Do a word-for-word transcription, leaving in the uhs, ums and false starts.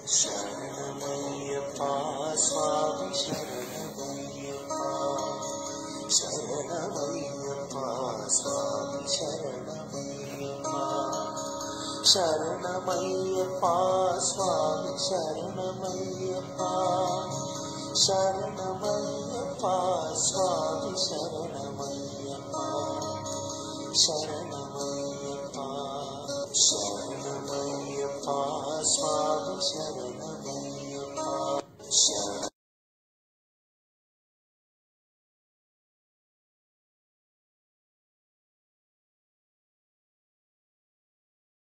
శరణమయ్యప్పా స్వామి శరణమయ్యప్పా శరణమయ్యప్పా స్వామి శరణమయ్యప్పా శరణమయ్యప్పా స్వామి శరణమయ్యప్పా శరణమయ్యప్పా స్వామి శరణమయ్యప్పా శరణమయ్యప్పా శరణమయ్యప్పా స్వామి శరణమయ్యప్పా